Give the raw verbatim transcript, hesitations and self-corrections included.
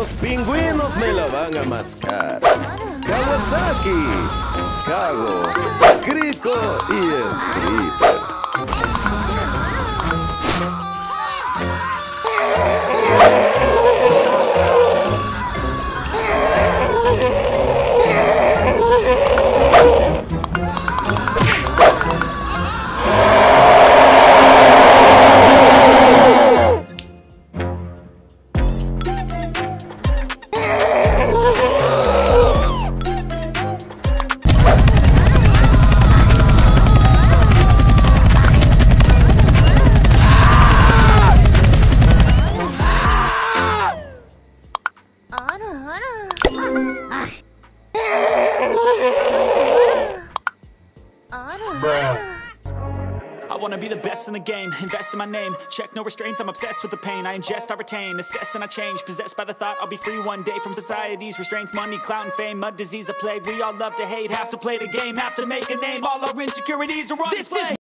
Los pingüinos me la van a mascar. Kawasaki, Kago, Crico y Stripper. I wanna be the best in the game, invest in my name, check no restraints, I'm obsessed with the pain. I ingest, I retain, assess and I change, possessed by the thought I'll be free one day from society's restraints. Money, clout and fame, mud, disease, a plague. We all love to hate, have to play the game, have to make a name. All our insecurities are on display.